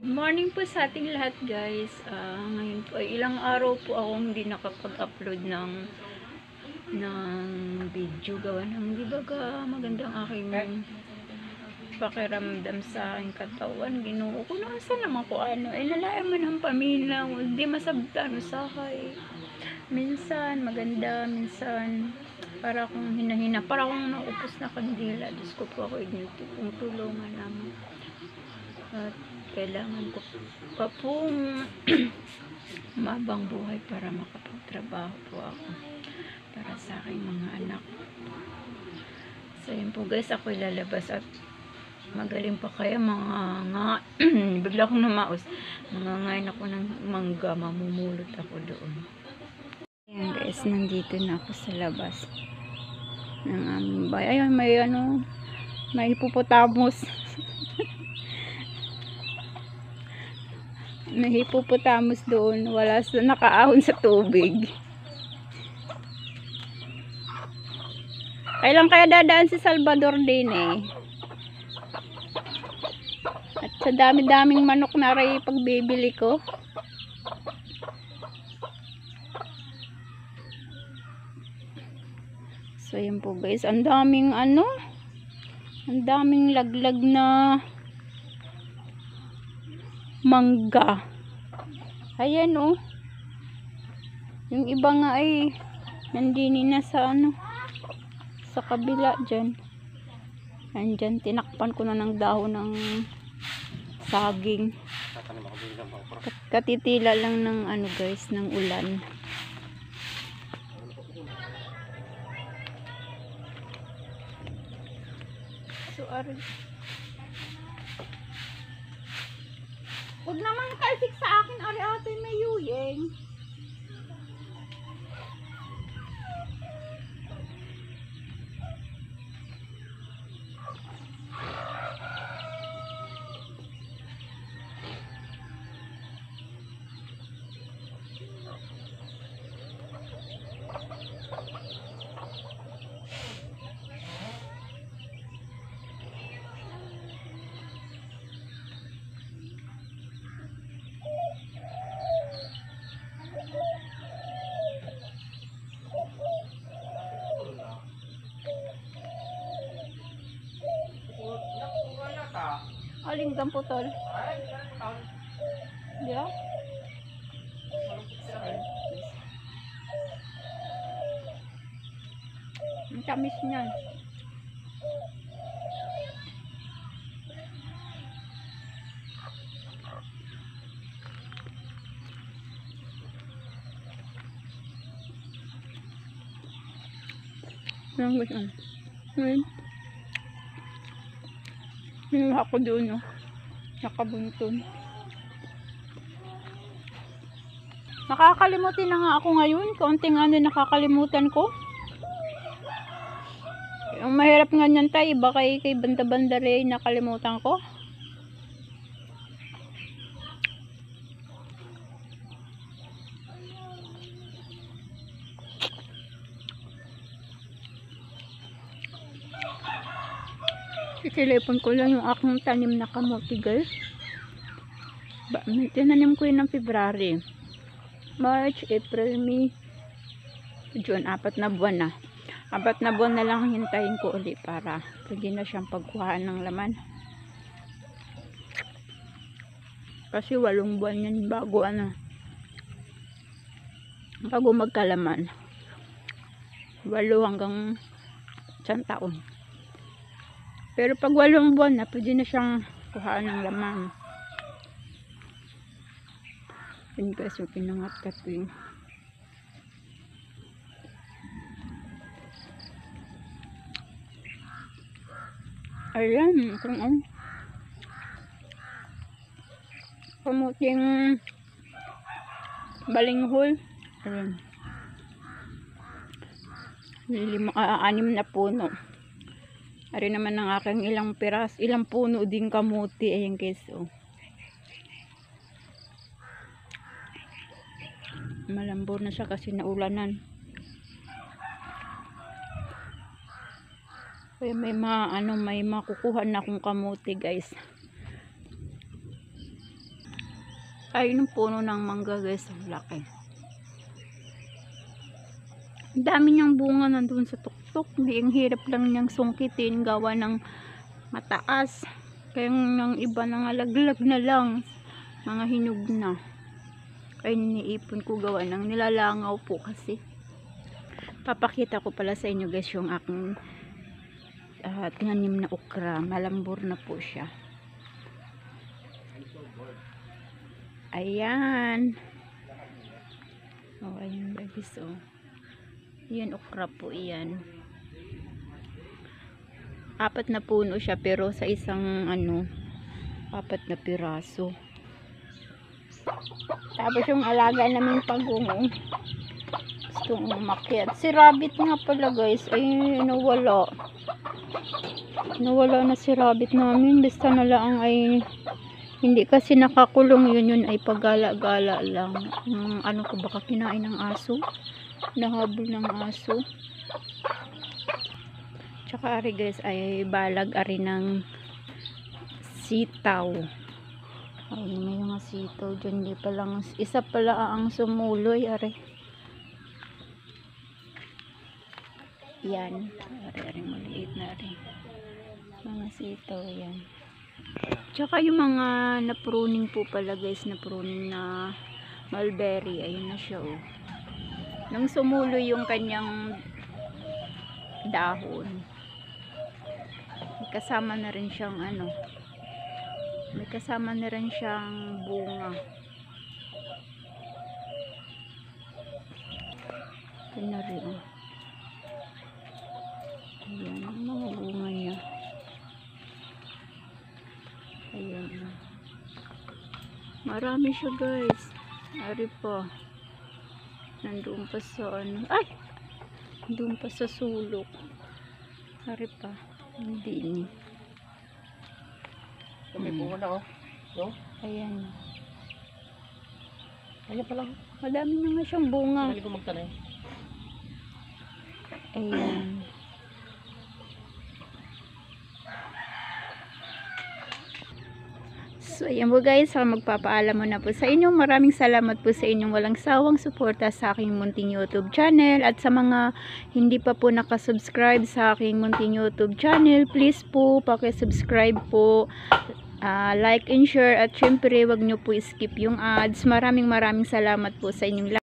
Morning po sa ating lahat guys. Ngayon po ay ilang araw po akong hindi nakapag-upload ng video gawa ng di ba magandang aking pakiramdam sa aking katawan. Ginoo ko na saan naman ko ano. Nalayan man ang pamilya. Hindi masabtan usahay. Minsan maganda, minsan para akong hinahina. Para akong naupos na kandila. Diyos ko po ako kung tulungan naman. At kailangan ko pa pong mabang buhay para makapagtrabaho po ako para sa aking mga anak. So yun po guys, ako ilalabas at magaling pa kaya mga bigla akong namaos, ngayon ako ng mangga, mamumulot ako doon. Ayan guys, nandito na ako sa labas ng aming bahay. Ayun, may hippopotamus. May hippopotamus doon, nakaahon sa tubig. Kailan kaya dadaan si Salvador din eh. At sa dami-daming manok na rin pagbibili ko. So yun po guys, ang daming laglag na mangga. Ayan oh. Yung iba nga ay nandini na sa sa kabila dyan. Andyan, tinakpan ko na ng dahon ng saging. Katitila lang ng guys, ng ulan. So huwag naman kalsik sa akin, ari ate may yuyeng. Aling gamputol? Yeah. Ang tamis niyan. Ang gusto. Yung ako doon, nakabuntun. Nakakalimutin na nga ako ngayon. Kaunting nakakalimutan ko. Yung mahirap nga niyan tayo, iba kay banda-banda rin nakalimutan ko. Itelepon ko lang yung aking tanim na kamote guys. Tinanim ko yun ng February, March, April, May, June. 4 na buwan na. 4 na buwan na lang hintayin ko ulit para pwede na siyang pagkuhaan ng laman. Kasi 8 buwan yan bago bago magkalaman. 8 hanggang 1 taon. Pero pag 8 buwan na, pwede na siyang kuhaan ng laman. Yun guys, yung pinangat-kat ko yun. Ayan, kung kamuting balinghol. Ayan. 6 na puno. Ari naman ng aking ilang puno din kamuti. Ayan guys, oh. Malambot na siya kasi naulanan. Kaya may makukuha na akong kamuti guys. Ayun yung puno ng mangga guys, ang laki. Ang dami niyang bunga nandun sa tuktok. Ang hirap lang niyang sungkitin, gawa ng mataas. Kaya ng iba nangalaglag na lang, mga hinog na. Kaya niipon ko, gawa ng nilalangaw po kasi. Papakita ko pala sa inyo guys yung aking tinanim na okra. Malambor na po siya. Ayan. Oh, ayun guys, oh. Yan, okra po yan. 4 na puno siya, pero sa isang 4 na piraso. Tapos yung alaga namin pagong gustong umakyat. Si rabbit nga pala guys, ay nawala. Nawala na si rabbit namin. Basta na lang ay hindi kasi nakakulong, yun ay paggala-gala lang. Ano ko, baka kinain ng aso, nahabol ng aso. Tsaka ari guys ay balag ari ng sitaw. Ay, may mga sitaw dyan, di pa lang, isa pala ang sumuloy ari. Yan, ari maliit na ari. Mga sitaw yan. Tsaka yung mga na-pruning po pala guys, na-pruning na mulberry, ayun na siya oh. Nang sumulo yung kanyang dahon, may kasama na rin siyang may kasama na rin siyang bunga. Ito na rin. Ayan, ang mga bunga niya. Ayan. Marami siya guys. Ari pa. Nandun pa sa ay! Nandun pa sa sulok. Ari pa. Hindi ni. May bunga na oh. No? Ayan. Ayan pala. Madami na nga siyang bunga. Hindi ko magtanay. Ayan. So, ayan po guys, magpapaalam mo na po sa inyo. Maraming salamat po sa inyong walang sawang suporta sa aking munting YouTube channel. At sa mga hindi pa po nakasubscribe sa aking munting YouTube channel, please po, pakisubscribe po, like and share. At syempre, wag nyo po skip yung ads. Maraming salamat po sa inyong lahat.